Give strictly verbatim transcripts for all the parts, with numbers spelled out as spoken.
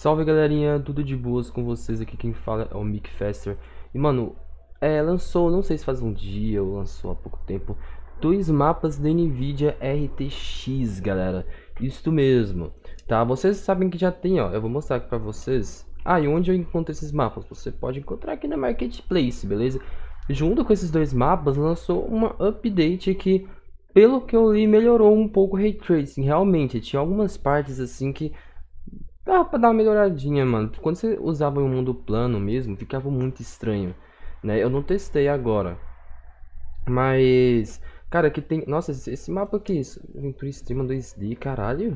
Salve galerinha, tudo de boas com vocês? Aqui quem fala é o Mick Faster. E mano, é, lançou, não sei se faz um dia ou lançou há pouco tempo, dois mapas da Nvidia R T X, galera. Isso mesmo, tá? Vocês sabem que já tem, ó, eu vou mostrar aqui pra vocês. Ah, e onde eu encontro esses mapas? Você pode encontrar aqui na Marketplace, beleza? Junto com esses dois mapas, lançou uma update que, pelo que eu li, melhorou um pouco o Ray Tracing. Realmente, tinha algumas partes assim que dá pra dar uma melhoradinha, mano. Quando você usava em um mundo plano mesmo, ficava muito estranho, né? Eu não testei agora. Mas, cara, aqui tem... Nossa, esse, esse mapa aqui, isso. Aventura Extrema dois D, caralho.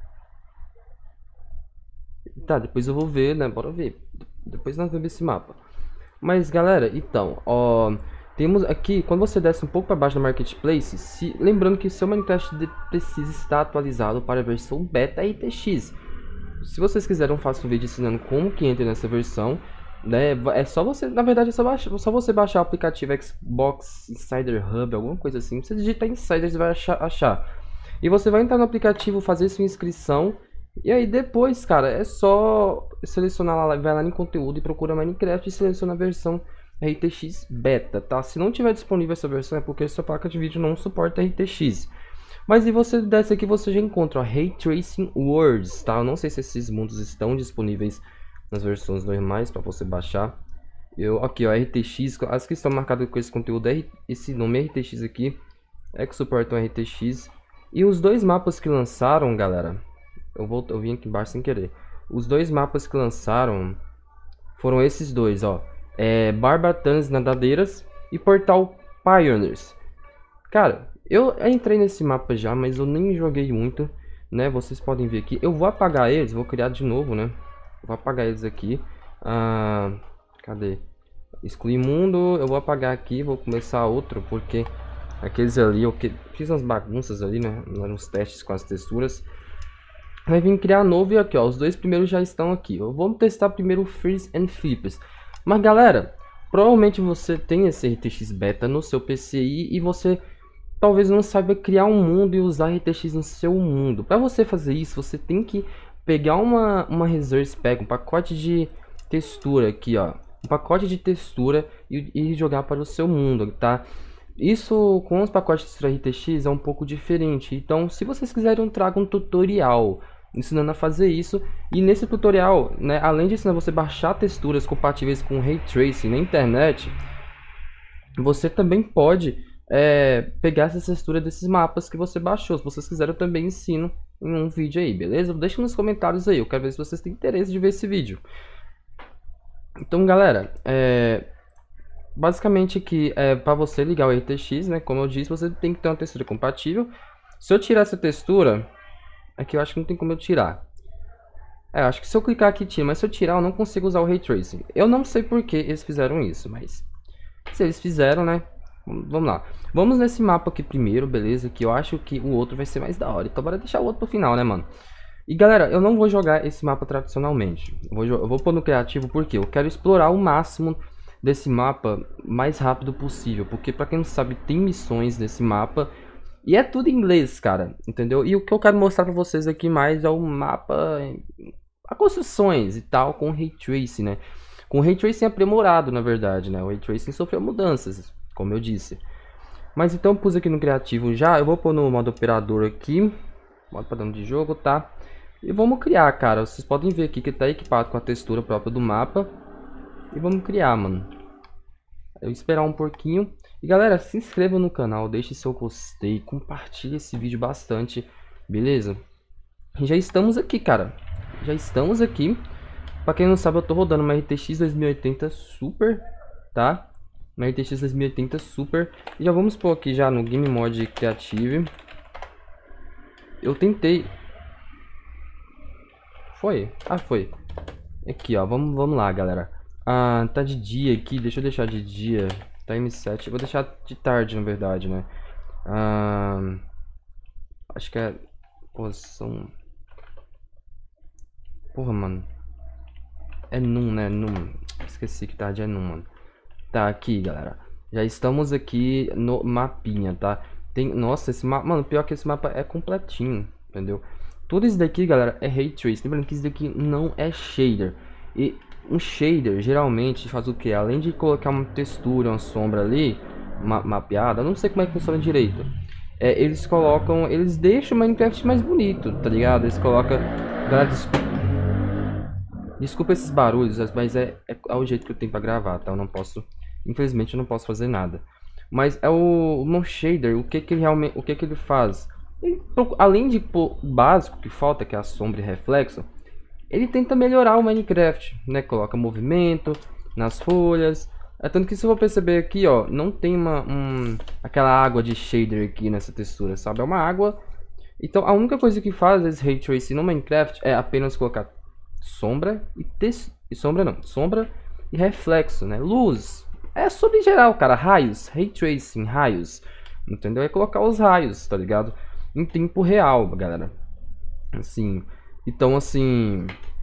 Tá, depois eu vou ver, né? Bora ver. Depois nós vemos esse mapa. Mas, galera, então, ó... Temos aqui, quando você desce um pouco para baixo da Marketplace, se, lembrando que seu Minecraft precisa estar atualizado para a versão Beta R T X. Se vocês quiserem, eu faço um vídeo ensinando como que entra nessa versão, né? É só você, na verdade, é só, baixar, só você baixar o aplicativo Xbox Insider Hub, alguma coisa assim. Você digitar Insider, você vai achar, achar. E você vai entrar no aplicativo, fazer sua inscrição. E aí depois, cara, é só selecionar lá, vai lá em conteúdo e procura Minecraft e seleciona a versão R T X Beta, tá? Se não tiver disponível essa versão é porque sua placa de vídeo não suporta R T X. Mas e você desce aqui, você já encontra o Ray Tracing Worlds, tá? Eu não sei se esses mundos estão disponíveis nas versões normais para você baixar. Eu, aqui, ó, R T X, as que estão marcadas com esse conteúdo, esse nome R T X aqui, é que suportam R T X. E os dois mapas que lançaram, galera, eu, vou, eu vim aqui embaixo sem querer. Os dois mapas que lançaram foram esses dois, ó. É, Barbatanas Nadadeiras e Portal Pioneers. Cara, eu entrei nesse mapa já, mas eu nem joguei muito, né? Vocês podem ver aqui. Eu vou apagar eles, vou criar de novo, né? Vou apagar eles aqui. Ah, cadê? Excluir mundo, eu vou apagar aqui, vou começar outro, porque aqueles ali, eu que... fiz umas bagunças ali, né? Uns testes com as texturas. Vai vir criar novo e aqui, ó, os dois primeiros já estão aqui. Eu vou testar primeiro o Freeze and Flips. Mas galera, provavelmente você tem esse R T X Beta no seu P C I e você talvez não saiba criar um mundo e usar R T X no seu mundo. Para você fazer isso, você tem que pegar uma, uma Resource Pack, um pacote de textura aqui, ó. Um pacote de textura e, e jogar para o seu mundo, tá? Isso com os pacotes de textura R T X é um pouco diferente. Então, se vocês quiserem, eu trago um tutorial ensinando a fazer isso. E nesse tutorial, né, além de ensinar você a baixar texturas compatíveis com Ray Tracing na internet, você também pode é, pegar essa textura desses mapas que você baixou. Se vocês quiserem, eu também ensino em um vídeo aí, beleza? Deixa nos comentários aí, eu quero ver se vocês têm interesse de ver esse vídeo. Então, galera, é, basicamente aqui é para você ligar o R T X, né? Como eu disse, você tem que ter uma textura compatível. Se eu tirar essa textura, aqui eu acho que não tem como eu tirar. É, eu acho que se eu clicar aqui tira, mas se eu tirar eu não consigo usar o Ray Tracing. Eu não sei por que eles fizeram isso, mas se eles fizeram, né? Vamos lá. Vamos nesse mapa aqui primeiro, beleza? Que eu acho que o outro vai ser mais da hora. Então bora deixar o outro pro final, né, mano? E galera, eu não vou jogar esse mapa tradicionalmente. Eu vou, eu vou pôr no criativo porque eu quero explorar o máximo desse mapa mais rápido possível. Porque pra quem não sabe, tem missões nesse mapa. E é tudo em inglês, cara, entendeu? E o que eu quero mostrar pra vocês aqui mais é o mapa, a construções e tal, com Ray Tracing, né? Com Ray Tracing aprimorado, na verdade, né? O Ray Tracing sofreu mudanças, como eu disse. Mas então eu pus aqui no criativo já, eu vou pôr no modo operador aqui, modo padrão de jogo, tá? E vamos criar, cara, vocês podem ver aqui que tá equipado com a textura própria do mapa. E vamos criar, mano. Eu esperar um pouquinho. E galera, se inscreva no canal, deixe seu gostei, compartilhe esse vídeo bastante, beleza? E já estamos aqui, cara. Já estamos aqui. Pra quem não sabe, eu tô rodando uma R T X dois mil e oitenta Super, tá? Uma R T X dois mil e oitenta Super. E já vamos pôr aqui já no Game Mode Creative. Eu tentei. Foi? Ah, foi. Aqui, ó. Vamos, vamos lá, galera. Ah, tá de dia aqui. Deixa eu deixar de dia. Time set. Eu vou deixar de tarde, na verdade, né? Ah, acho que é posição. Porra, mano. É num, né? Num. Esqueci que tarde é num, mano. Tá, aqui, galera. Já estamos aqui no mapinha, tá? Tem... Nossa, esse mapa... Mano, pior que esse mapa é completinho, entendeu? Tudo isso daqui, galera, é Ray Tracing. Lembrando que isso daqui não é shader. E um shader, geralmente, faz o que? Além de colocar uma textura, uma sombra ali, ma mapeada, eu não sei como é que funciona direito. É, eles colocam, eles deixam o Minecraft mais bonito, tá ligado? Eles colocam... Galera, desculpa, desculpa esses barulhos, mas é, é, é o jeito que eu tenho pra gravar, tá? Eu não posso... Infelizmente, eu não posso fazer nada. Mas é o, o Motion Shader, o que que ele realmente, o que que ele faz? Ele, além de pôr o básico que falta, que é a sombra e reflexo, ele tenta melhorar o Minecraft, né? Coloca movimento nas folhas. É tanto que se eu vou perceber aqui, ó, não tem uma, um, aquela água de shader aqui nessa textura, sabe? É uma água. Então a única coisa que faz esse Ray Tracing no Minecraft é apenas colocar sombra e textura. E sombra não, sombra e reflexo, né? Luz. É sobre geral, cara. Raios, Ray Tracing, raios. Entendeu? É colocar os raios, tá ligado? Em tempo real, galera. Assim. Então, assim.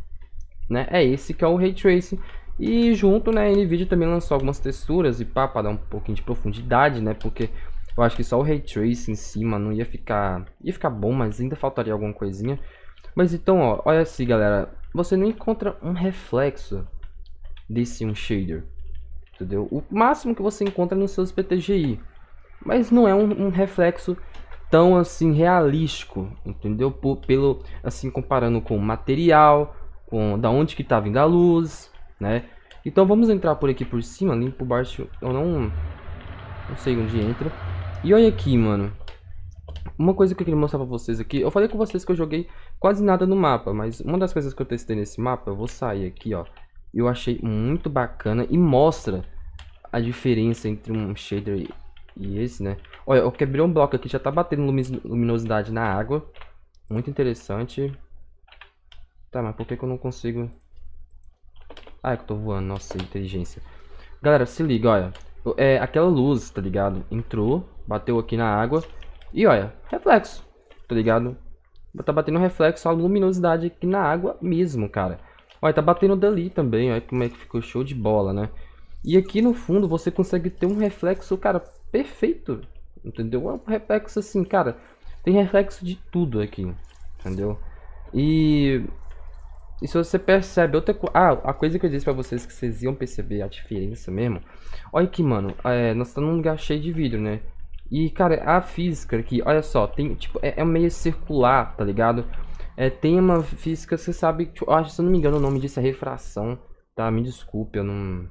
Né? É esse que é o Ray Tracing. E junto, né? A Nvidia também lançou algumas texturas e pá, pra dar um pouquinho de profundidade, né? Porque eu acho que só o Ray Tracing em cima não ia ficar. Ia ficar bom, mas ainda faltaria alguma coisinha. Mas então, ó, olha assim, galera. Você não encontra um reflexo desse um shader. Entendeu? O máximo que você encontra nos seus P T G I. Mas não é um, um reflexo tão assim realístico, entendeu? Por, pelo assim comparando com o material, com da onde que tá vindo a luz, né? Então vamos entrar por aqui por cima, limpo por baixo, eu não não sei onde entra. E olha aqui, mano. Uma coisa que eu queria mostrar pra vocês aqui, eu falei com vocês que eu joguei quase nada no mapa, mas uma das coisas que eu testei nesse mapa, eu vou sair aqui, ó. Eu achei muito bacana e mostra a diferença entre um shader e esse, né? Olha, eu quebrei um bloco aqui, já tá batendo luminosidade na água. Muito interessante. Tá, mas por que que eu não consigo... Ah, é que eu tô voando, nossa, inteligência. Galera, se liga, olha. É, aquela luz, tá ligado? Entrou, bateu aqui na água. E olha, reflexo, tá ligado? Tá batendo reflexo, a luminosidade aqui na água mesmo, cara. Olha, tá batendo dali também, olha como é que ficou show de bola, né? E aqui no fundo você consegue ter um reflexo, cara, perfeito. Entendeu? É um reflexo assim, cara. Tem reflexo de tudo aqui, entendeu? E... E se você percebe outra coisa... Ah, a coisa que eu disse pra vocês que vocês iam perceber a diferença mesmo. Olha aqui, mano. É, nós estamos num lugar cheio de vidro, né? E, cara, a física aqui, olha só. Tem, tipo, é, é meio circular, tá ligado? É, tem uma física, você sabe... Tipo, eu acho, se eu não me engano, o nome disso é refração. Tá? Me desculpe, eu não...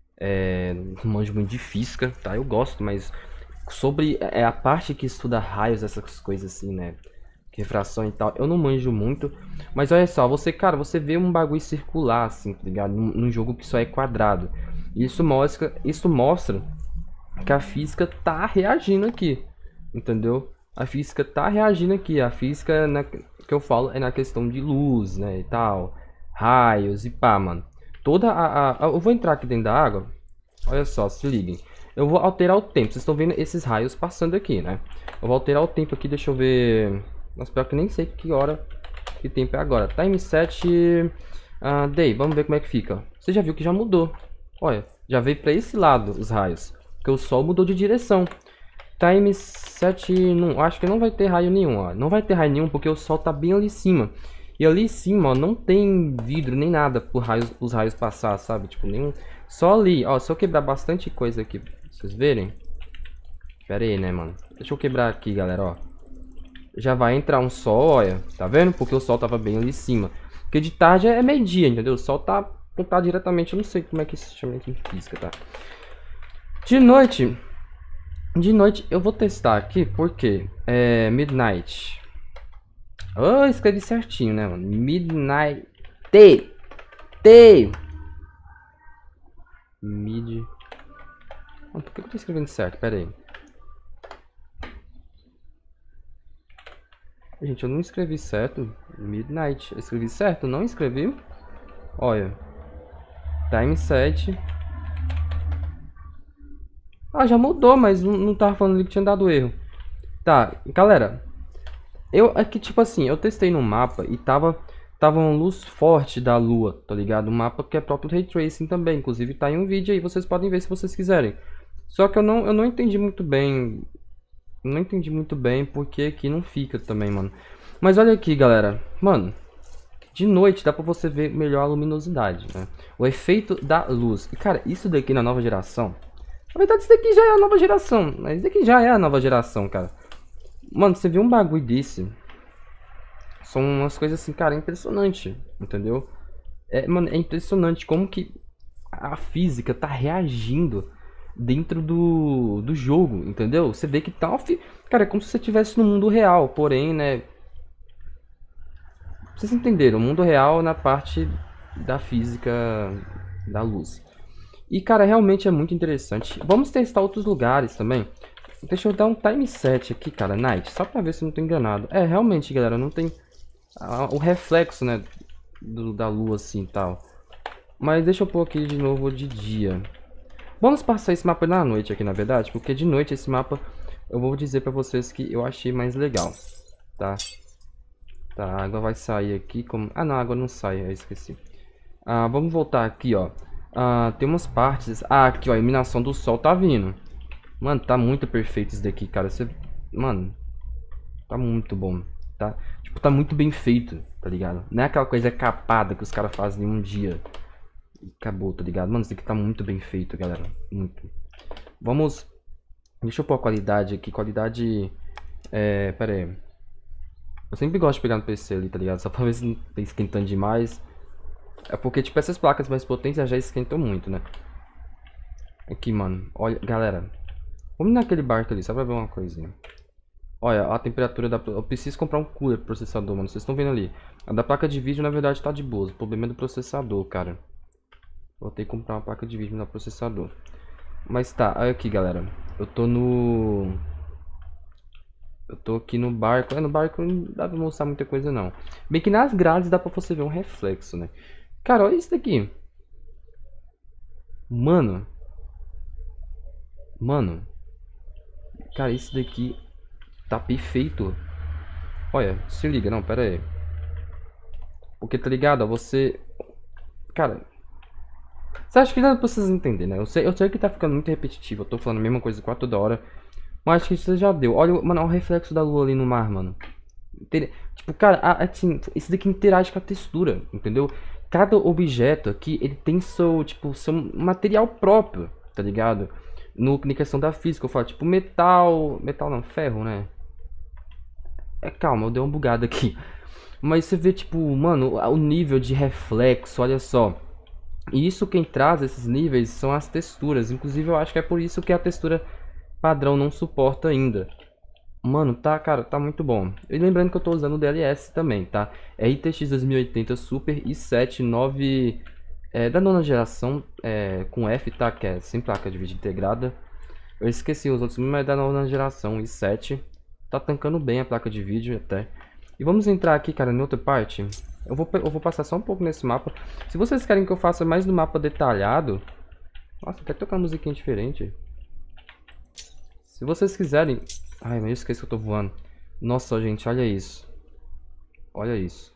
É, não manjo muito de física, tá? Eu gosto, mas... Sobre é, a parte que estuda raios, essas coisas assim, né? Refração e tal, eu não manjo muito. Mas olha só, você, cara, você vê um bagulho circular assim, tá ligado? Num, num jogo que só é quadrado. Isso mostra, isso mostra que a física tá reagindo aqui, entendeu? A física tá reagindo aqui. A física na, que eu falo é na questão de luz, né, e tal, raios e pá, mano. Toda a, a, a eu vou entrar aqui dentro da água. Olha só, se liguem. Eu vou alterar o tempo. Vocês estão vendo esses raios passando aqui, né? Eu vou alterar o tempo aqui, deixa eu ver. Nossa, pior que eu nem sei que hora, que tempo é agora. Time set uh, day, vamos ver como é que fica. Você já viu que já mudou. Olha, já veio para esse lado os raios, porque o sol mudou de direção. Time set, não, acho que não vai ter raio nenhum, ó. Não vai ter raio nenhum porque o sol tá bem ali em cima. E ali em cima, ó, não tem vidro nem nada por raios, os raios passar, sabe? Tipo, nenhum. Só ali, ó, se eu quebrar bastante coisa aqui, pra vocês verem. Pera aí, né, mano? Deixa eu quebrar aqui, galera, ó. Já vai entrar um sol, olha, tá vendo? Porque o sol tava bem ali em cima. Porque de tarde é meio-dia, entendeu? O sol tá apontado diretamente, eu não sei como é que se chama aqui em física, tá? De noite, de noite eu vou testar aqui, porque é midnight. Oh, escrevi certinho, né, mano? Midnight. T. T. Mid. Oh, por que eu tô escrevendo certo? Pera aí. Gente, eu não escrevi certo. Midnight. Eu escrevi certo? Não escrevi? Olha. Time set. Ah, já mudou, mas não, não tava falando ali que tinha dado erro. Tá, galera. Eu aqui, tipo assim, eu testei no mapa e tava, tava uma luz forte da lua, tá ligado? Um mapa que é próprio Ray Tracing também. Inclusive tá em um vídeo aí, vocês podem ver se vocês quiserem. Só que eu não, eu não entendi muito bem. Não entendi muito bem porque aqui não fica também, mano. Mas olha aqui, galera. Mano, de noite dá pra você ver melhor a luminosidade, né? O efeito da luz. E, cara, isso daqui na nova geração... Na verdade, isso daqui já é a nova geração. Mas isso daqui já é a nova geração, cara. Mano, você viu um bagulho desse? São umas coisas assim, cara, impressionante, entendeu? É, mano, é impressionante como que a física tá reagindo dentro do, do jogo, entendeu? Você vê que tá... Fi... Cara, é como se você estivesse no mundo real, porém, né... Vocês entenderam, o mundo real na parte da física da luz. E, cara, realmente é muito interessante. Vamos testar outros lugares também. Deixa eu dar um time set aqui, cara, night, só pra ver se eu não tô enganado. É, realmente, galera, não tem ah, o reflexo, né, do, da lua assim e tal. Mas deixa eu pôr aqui de novo de dia. Vamos passar esse mapa na noite aqui, na verdade, porque de noite esse mapa eu vou dizer pra vocês que eu achei mais legal, tá? Tá, a água vai sair aqui como... Ah, não, a água não sai, eu esqueci. Ah, vamos voltar aqui, ó. Ah, tem umas partes... Ah, aqui, ó, a iluminação do sol tá vindo. Mano, tá muito perfeito isso daqui, cara. Você... Mano, tá muito bom, tá? Tipo, tá muito bem feito, tá ligado? Não é aquela coisa capada que os caras fazem em um dia. Acabou, tá ligado? Mano, isso aqui tá muito bem feito, galera. Muito. Vamos... Deixa eu pôr a qualidade aqui. Qualidade... É... Pera aí. Eu sempre gosto de pegar no P C ali, tá ligado? Só pra ver se não tá esquentando demais. É porque, tipo, essas placas mais potentes já esquentam muito, né? Aqui, mano. Olha, galera. Vamos naquele barco ali, só pra ver uma coisinha. Olha, a temperatura da... Eu preciso comprar um cooler pro processador, mano. Vocês estão vendo ali. A da placa de vídeo, na verdade, tá de boa. O problema é do processador, cara. Vou ter que comprar uma placa de vídeo no processador. Mas tá, olha aqui, galera. Eu tô no... Eu tô aqui no barco. É, no barco não dá pra mostrar muita coisa, não. Bem que nas grades dá pra você ver um reflexo, né? Cara, olha isso daqui. Mano. Mano. Cara, isso daqui tá perfeito. Olha, se liga. Não, pera aí. Porque, tá ligado? Você... Cara... Você acha que dá pra vocês entenderem, né? Eu sei, eu sei que tá ficando muito repetitivo. Eu tô falando a mesma coisa quase toda hora. Mas acho que isso já deu. Olha, mano, olha o reflexo da lua ali no mar, mano. Tipo, cara, assim, isso daqui interage com a textura, entendeu? Cada objeto aqui, ele tem seu, tipo, seu material próprio, tá ligado? No, na questão da física, eu falo, tipo, metal... Metal não, ferro, né? É, calma, eu dei uma bugada aqui. Mas você vê, tipo, mano, o nível de reflexo, olha só. E isso quem traz esses níveis são as texturas. Inclusive, eu acho que é por isso que a textura padrão não suporta ainda. Mano, tá, cara, tá muito bom. E lembrando que eu tô usando o D L S também, tá? R T X dois mil e oitenta Super i sete nove é, da nona geração, é, com F, tá? Que é sem placa de vídeo integrada. Eu esqueci os outros, mas é da nona geração, i sete. Tá tancando bem a placa de vídeo até. E vamos entrar aqui, cara, em outra parte. Eu vou, eu vou passar só um pouco nesse mapa. Se vocês querem que eu faça mais no mapa detalhado... Nossa, até tocar uma musiquinha diferente. Se vocês quiserem... Ai, mas eu esqueci que eu tô voando. Nossa, gente, olha isso. Olha isso.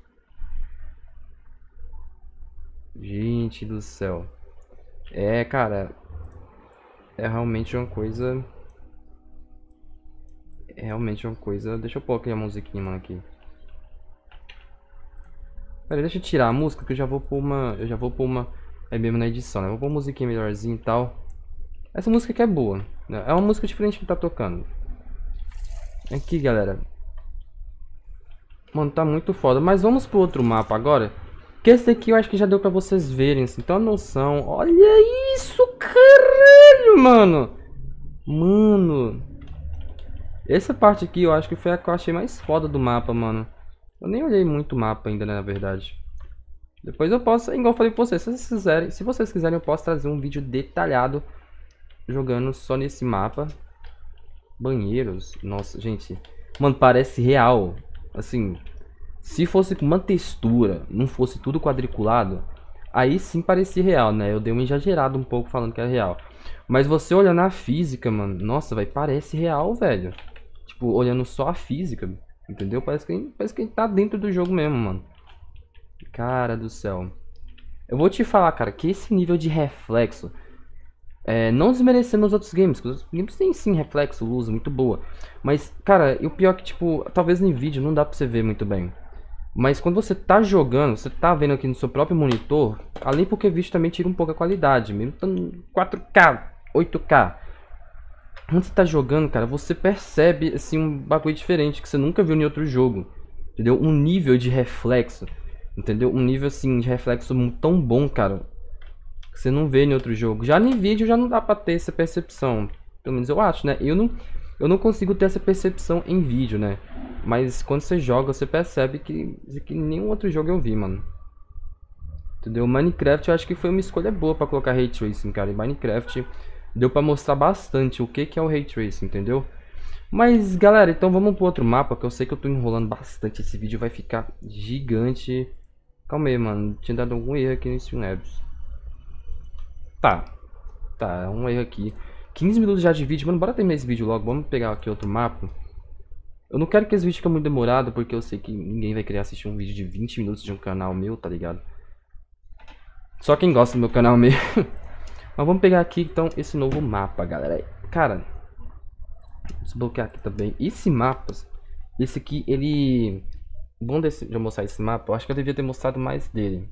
Gente do céu. É, cara. É realmente uma coisa... É realmente uma coisa... Deixa eu pôr aqui a musiquinha, mano, aqui. Pera aí, deixa eu tirar a música que eu já vou pôr uma... Eu já vou pôr uma... É mesmo na edição, né? Eu vou pôr uma musiquinha melhorzinha e tal. Essa música aqui é boa, né? É uma música diferente que tá tocando. Aqui, galera. Mano, tá muito foda. Mas vamos pro outro mapa agora. Que esse daqui eu acho que já deu pra vocês verem, assim. Então a noção. Olha isso, caralho, mano. Mano. Essa parte aqui eu acho que foi a que eu achei mais foda do mapa, mano. Eu nem olhei muito o mapa ainda, né, na verdade. Depois eu posso, igual eu falei pra vocês, se vocês quiserem, se vocês quiserem eu posso trazer um vídeo detalhado jogando só nesse mapa. Banheiros, nossa, gente. Mano, parece real. Assim, se fosse com uma textura, não fosse tudo quadriculado, aí sim parecia real, né? Eu dei uma exagerada um pouco falando que era real. Mas você olhando a física, mano, nossa, vai, parece real, velho. Tipo, olhando só a física, entendeu? Parece que, parece que a gente tá dentro do jogo mesmo, mano. Cara do céu. Eu vou te falar, cara, que esse nível de reflexo É, não desmerecendo os outros games, porque os outros games têm sim reflexo, luz, muito boa. Mas, cara, e o pior é que, tipo, talvez no vídeo não dá pra você ver muito bem. Mas quando você tá jogando, você tá vendo aqui no seu próprio monitor, além porque o vídeo também tira um pouco a qualidade, mesmo estando quatro K, oito K. Quando você tá jogando, cara, você percebe, assim, um bagulho diferente que você nunca viu em outro jogo. Entendeu? Um nível de reflexo, entendeu? Um nível, assim, de reflexo tão bom, cara, que você não vê em outro jogo. Já em vídeo já não dá pra ter essa percepção. Pelo menos eu acho, né? Eu não, eu não consigo ter essa percepção em vídeo, né? Mas quando você joga, você percebe que, que nenhum outro jogo eu vi, mano. Entendeu? Minecraft eu acho que foi uma escolha boa pra colocar Ray Tracing, cara. Em Minecraft deu pra mostrar bastante o que, que é o Ray Tracing, entendeu? Mas, galera, então vamos pro outro mapa, que eu sei que eu tô enrolando bastante. Esse vídeo vai ficar gigante. Calma aí, mano. Tinha dado algum erro aqui no Streamlabs. Tá. Tá, um erro aqui. quinze minutos já de vídeo. Mano, bora terminar esse vídeo logo. Vamos pegar aqui outro mapa. Eu não quero que esse vídeo fique muito demorado, porque eu sei que ninguém vai querer assistir um vídeo de vinte minutos de um canal meu, tá ligado? Só quem gosta do meu canal mesmo. Mas vamos pegar aqui, então, esse novo mapa, galera. Cara, desbloquear aqui também. Esse mapa, esse aqui, ele... Bom desse, de eu mostrar esse mapa, eu acho que eu devia ter mostrado mais dele.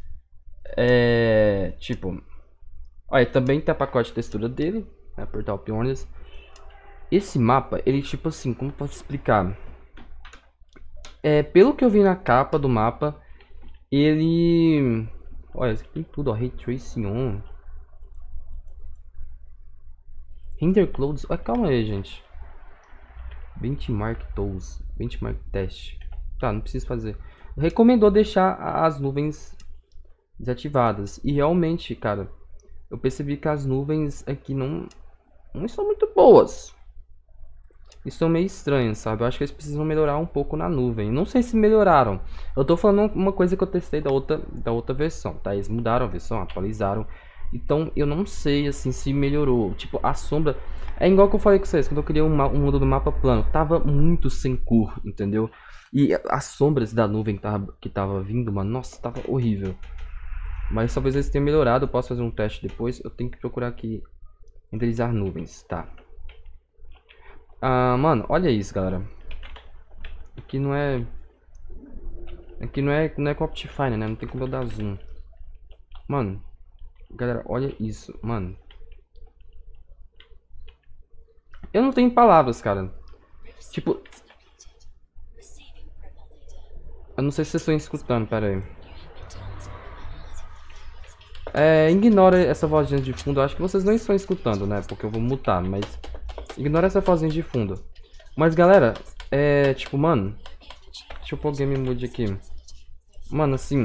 É... Tipo... Olha, também tem a pacote de textura dele, né, Portal Pioneers. Esse mapa, ele tipo assim, como posso explicar? É, pelo que eu vi na capa do mapa, ele... Olha, isso aqui tem tudo, ó, Ray Tracing on. Render Clouds, ah, calma aí, gente. Benchmark Tools, Benchmark Test. Tá, não preciso fazer. Recomendou deixar as nuvens desativadas. E realmente, cara, eu percebi que as nuvens aqui não, não estão muito boas. Estão meio estranhas, sabe? Eu acho que eles precisam melhorar um pouco na nuvem. Não sei se melhoraram. Eu tô falando uma coisa que eu testei da outra, da outra versão, tá? Eles mudaram a versão, atualizaram. Então eu não sei assim se melhorou. Tipo, a sombra. É igual que eu falei com vocês, quando eu criei um, um mundo do mapa plano. Tava muito sem cor, entendeu? E as sombras da nuvem que tava, que tava vindo, mano, nossa, tava horrível. Mas talvez eles tenham melhorado. Eu posso fazer um teste depois. Eu tenho que procurar aqui renderizar nuvens, tá? Ah, mano, olha isso, galera. Aqui não é... Aqui não é, não é com Optifine, né? Não tem como eu dar zoom. Mano, galera, olha isso, mano. Eu não tenho palavras, cara. Tipo... Eu não sei se vocês estão escutando, pera aí. É, ignora essa vozinha de fundo. Eu acho que vocês não estão escutando, né? Porque eu vou mutar, mas... Ignora essa vozinha de fundo. Mas, galera, é... Tipo, mano... Deixa eu pôr o game mode aqui. Mano, assim...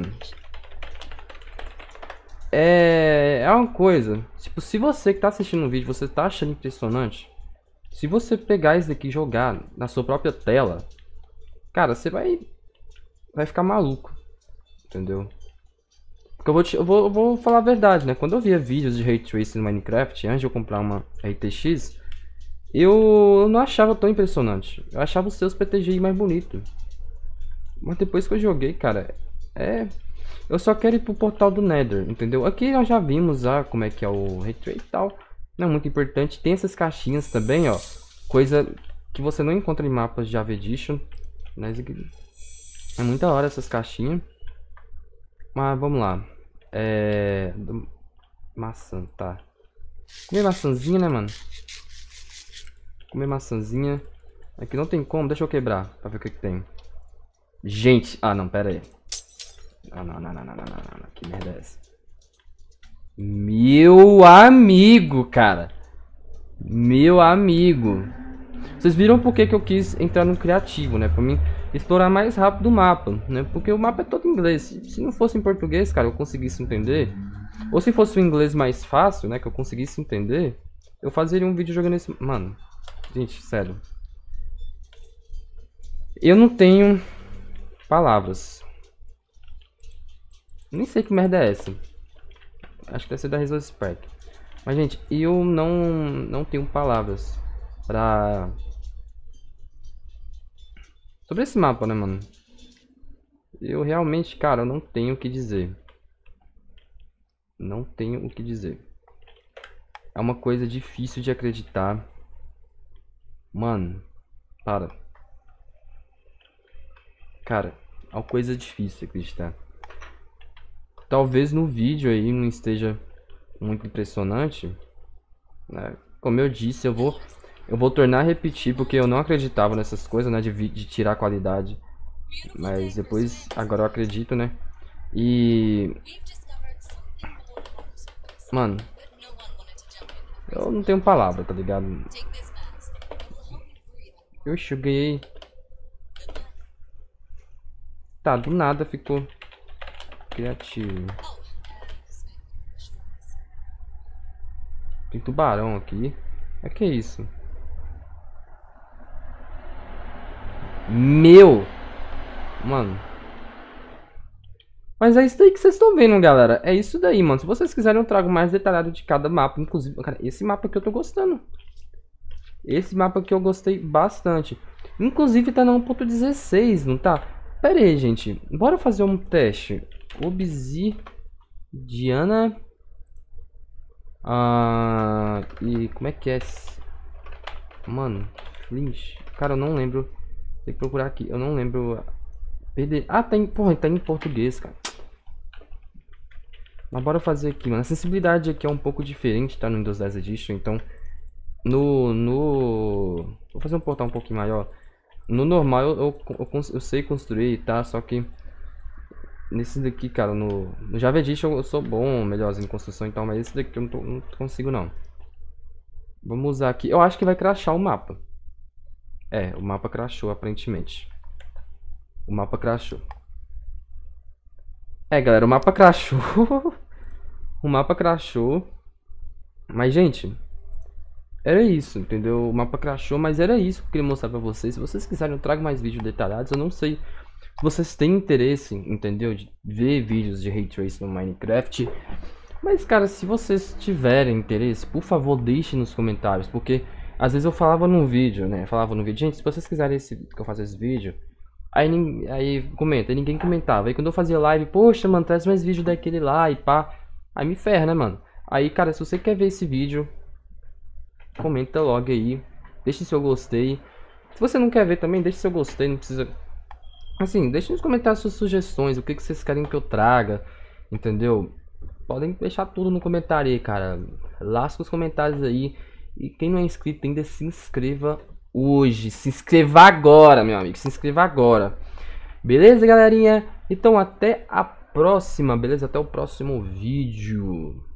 É... É uma coisa... Tipo, se você que tá assistindo o vídeo, você tá achando impressionante... Se você pegar isso daqui e jogar na sua própria tela... Cara, você vai... Vai ficar maluco. Entendeu? Porque eu vou, te, eu, vou, eu vou falar a verdade, né? Quando eu via vídeos de Ray Tracing no Minecraft, antes de eu comprar uma R T X... Eu, eu não achava tão impressionante. Eu achava os seus P T G I mais bonito. Mas depois que eu joguei, cara, é... Eu só quero ir pro portal do Nether, entendeu? Aqui nós já vimos já como é que é o Ray Tracing e tal. Não é muito importante. Tem essas caixinhas também, ó. Coisa que você não encontra em mapas de Java Edition. Mas é muita hora essas caixinhas. Mas vamos lá. É... Maçã, tá. Comer maçãzinha, né, mano? Comer maçãzinha. Aqui não tem como, deixa eu quebrar pra ver o que, que tem. Gente, ah não, pera aí. Ah não, não, não, não, não, não, não, que merda é essa? Meu amigo, cara. Meu amigo. Vocês viram por que, que eu quis entrar no criativo, né? Pra mim explorar mais rápido o mapa, né? Porque o mapa é todo em inglês. Se não fosse em português, cara, eu conseguisse entender. Ou se fosse o inglês mais fácil, né? Que eu conseguisse entender. Eu fazeria um vídeo jogando esse... Mano... Gente, sério. Eu não tenho palavras. Nem sei que merda é essa. Acho que deve ser da Resource Pack. Mas, gente, eu não, não tenho palavras pra... Sobre esse mapa, né, mano? Eu realmente, cara, eu não tenho o que dizer. Não tenho o que dizer. É uma coisa difícil de acreditar. Mano, para. Cara, é uma coisa difícil de acreditar. Talvez no vídeo aí não esteja muito impressionante, né? Como eu disse, eu vou eu vou tornar a repetir porque eu não acreditava nessas coisas, né, de, de tirar a qualidade. Mas depois, agora eu acredito, né? E mano, eu não tenho palavra, tá ligado? Eu cheguei. Tá, do nada ficou criativo. Tem tubarão aqui. É que é isso? Meu! Mano. Mas é isso daí que vocês estão vendo, galera. É isso daí, mano. Se vocês quiserem, eu trago mais detalhado de cada mapa. Inclusive, cara, esse mapa aqui eu tô gostando. Esse mapa aqui eu gostei bastante. Inclusive tá na um ponto dezesseis, não tá? Pera aí, gente. Bora fazer um teste. Obsidiana. Ah, e como é que é? Mano, Flinch. Cara, eu não lembro. Tem que procurar aqui. Eu não lembro. Ah, tá em, porra, tá em português, cara. Mas bora fazer aqui, mano. A sensibilidade aqui é um pouco diferente, tá? No Windows dez Edition. Então, no... no... Vou fazer um portal um pouquinho maior. No normal, eu, eu, eu, eu sei construir, tá? Só que... Nesse daqui, cara, no, no Java Edition eu sou bom, melhorzinho em construção e tal. Mas esse daqui eu não, tô, não consigo, não. Vamos usar aqui. Eu acho que vai crashar o mapa. É, o mapa crashou, aparentemente. O mapa crashou. É, galera, o mapa crashou. O mapa crashou. Mas, gente, era isso, entendeu? O mapa crashou, mas era isso que eu queria mostrar pra vocês. Se vocês quiserem, eu trago mais vídeos detalhados. Eu não sei se vocês têm interesse, entendeu? De ver vídeos de Ray Tracing no Minecraft. Mas, cara, se vocês tiverem interesse, por favor, deixem nos comentários. Porque, às vezes eu falava num vídeo, né? Eu falava no vídeo, gente, se vocês quiserem esse, que eu faça esse vídeo... Aí, aí comenta, aí ninguém comentava. Aí quando eu fazia live, poxa, mano, traz mais vídeo daquele lá e pá. Aí me ferra, né, mano? Aí, cara, se você quer ver esse vídeo, comenta logo aí. Deixe seu gostei. Se você não quer ver também, deixe seu gostei, não precisa... Assim, deixe nos comentários suas sugestões, o que, que vocês querem que eu traga, entendeu? Podem deixar tudo no comentário aí, cara. Lasca os comentários aí. E quem não é inscrito ainda, se inscreva hoje. Se inscreva agora, meu amigo. Se inscreva agora. Beleza, galerinha? Então, até a próxima, beleza? Até o próximo vídeo.